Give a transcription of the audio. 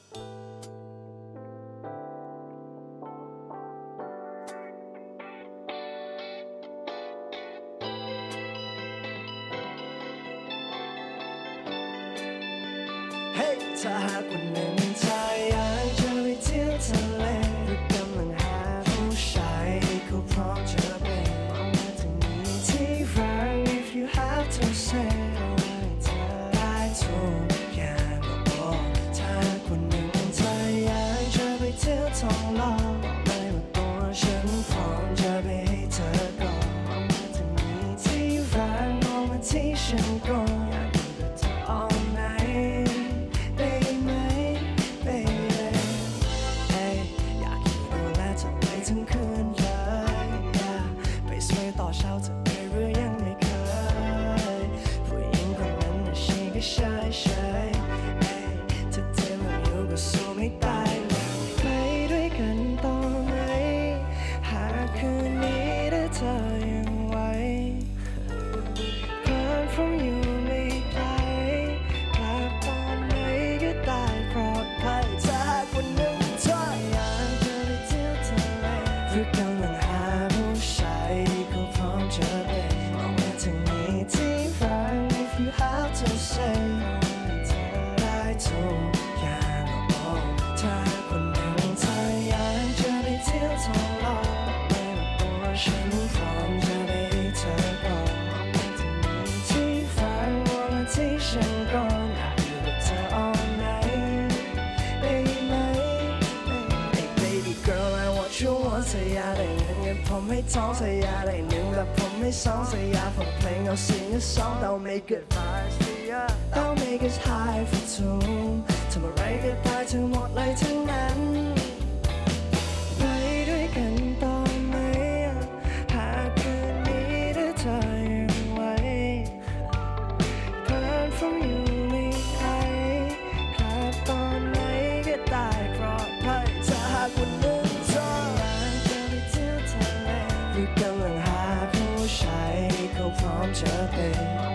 ถ้าหากวันหนึ่งเธออยากจะไปเที่ยวทะเลหรือกำลังหาผู้ชายเขาพร้อมจะเป็นมองมาถึงนี้ที่รัก if you have to say เอาไว้เธอได้ทุกอย่างถ้าหากวันหนึ่งเธออยากจะไปเที่ยวทองหล่อบอกเลยว่าตัวฉันพร้อมจะไปให้เธอก่อนมองมาถึงนี้ที่รักมองมาที่ฉันก่อนอยากอยู่กับเธอ all nightทั้งคืนเลยไปสวยต่อเช้าจะเคยหรือยังไม่เคยผู้หญิงคนนั้นน่ะชีก็ใช่ถ้าเธอไม่อยู่ก็สู้ไม่ได้เลยไปด้วยกันต่อไหมหากคืนนี้ถ้าเธอยังไหว Run from you ไม่ไกลกลับตอนไหนก็ได้ปลอดภัยถ้าหากวันหนึ่งเธออยากจะไปเที่ยวทะเลหรือกำลังหาผู้ชายเขาพร้อมจะเป็นมองมาทางนี้ที่รัก if you have to say เธอได้ทุกอย่างถ้าคนหนึ่งเธออยากจะไปเที่ยวทองหล่อไม่ว่าตัวฉันพร้อมจะไปให้เธอก่อนมองมาทางนี้ที่รักมองมาที่ฉันก่อนอยากอยู่กับเธอ all night baby girl I want you want เธออยากได้เงินงั้นผมให้ทองเธออยากได้หนึ่งแบบผมให้สองเธออยากฟังเพลงเอาเสียงเอาสองต้อง make it vibesต้อง make it high for two ทำอะไรก็ได้ทั้งหมดเลยทั้งนั้นไปด้วยกันต่อไหมหากคืนนี้ถ้าเธอยังไหว Run from you ไม่ไกลกลับตอนไหนก็ได้ปลอดภัยถ้าหากวันหนึ่งเธออยากจะไปเที่ยวทะเลหรือกำลังหาผู้ชายเขาพร้อมจะเป็น